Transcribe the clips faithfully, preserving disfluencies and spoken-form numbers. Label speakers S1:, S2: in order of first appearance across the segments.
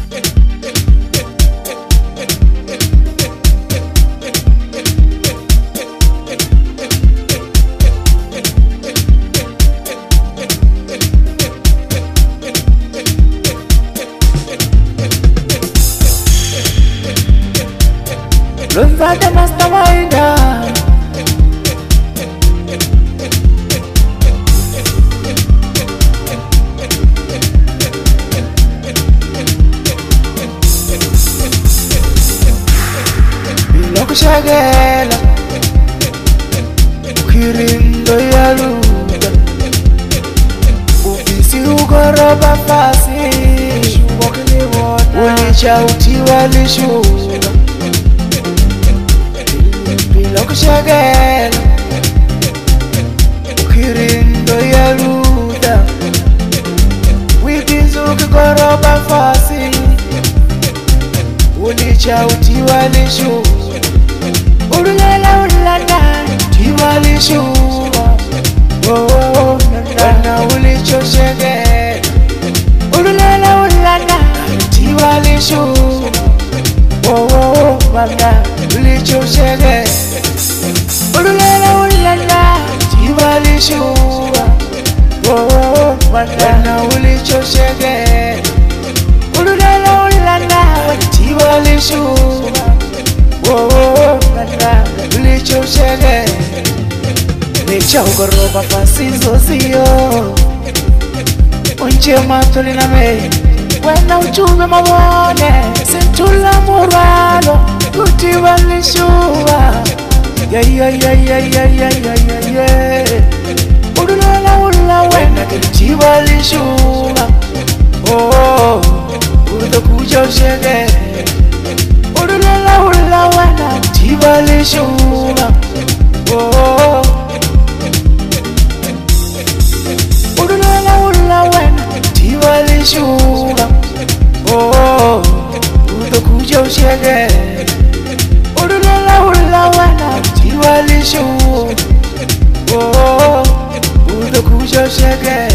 S1: Lunzada mastawaida bila kushagela ukirindo yaluda ufisi ugoroba fasi ulicha utiwa lishuda bila kushagela ukirindo yaluda wibizu ukigoroba fasi ulicha utiwa lishuda Urulela ulana tiwalishu oh oh na ulicho shege Urulela ulana tiwalishu oh oh na ulicho shege Urulela ulana tiwalishu oh oh na ulicho shege Urulela ulana tiwalishu oh oh na ulicho shege Nicha ugoroba fasi zozio Unche matuli na me Wena uchume mawone Sintula murano Kutiwa lishuwa Yeah yeah yeah yeah yeah yeah yeah yeah yeah Udulala ula wena kutiwa lishuwa Oh oh Udo kujo shege Udulala ula wena kutiwa lishuwa Oh oh Udulala ula wena kutiwa lishuwa Oh oh Udo kujo shege Udulala ula wena kutiwa lishuwa Oh oh Udo kujo shege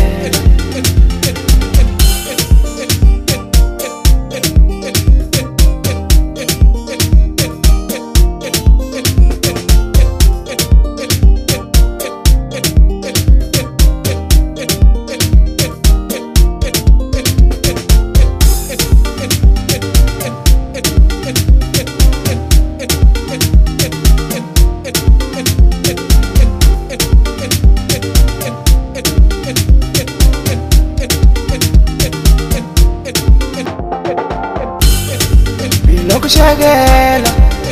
S1: Kushagela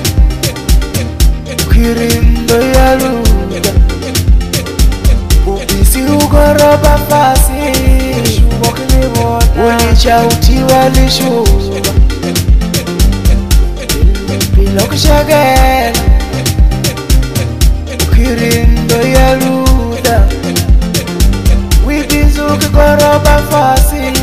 S1: ukirindo yaluda ubisi ugoroba fasi ulicha utiwa lishuwa bila kushagela ukirindo yaluda wibizu ukigoroba fasi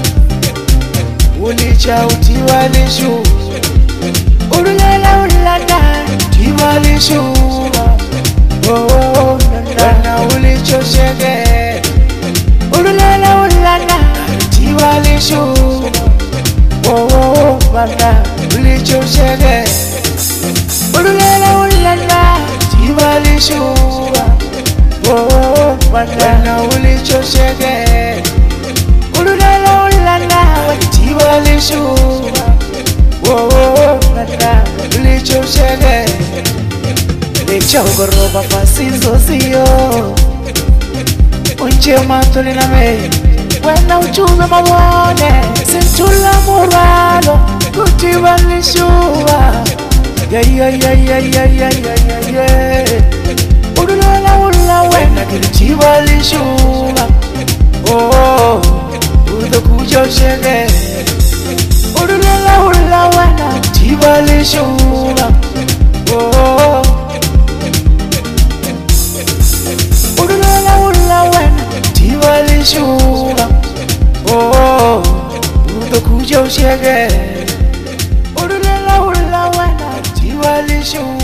S1: ulicha utiwa lishuwa Urulela ulana tiwalishu Oh oh na ulicho shege Urulela ulana tiwalishu Oh oh na ulicho shege Urulela ulana tiwalishu Oh oh na ulicho shege Urulela ulana tiwalishu Oh oh na ulicho shege Nicha ugoroba fasi zozio Unche matuli na me Wena uchume mawone Sintula murano Kutiwa lishuwa Yeah yeah yeah yeah yeah yeah yeah yeah Udulala ula wena kitiwa lishuwa Oh oh Udo kujo shege Udulala ula wena kitiwa lishuwa Oh oh Udulala ula wena kitiwa lishuwa Oh oh Udo kujo shege Udulala ula wena kitiwa lishuwa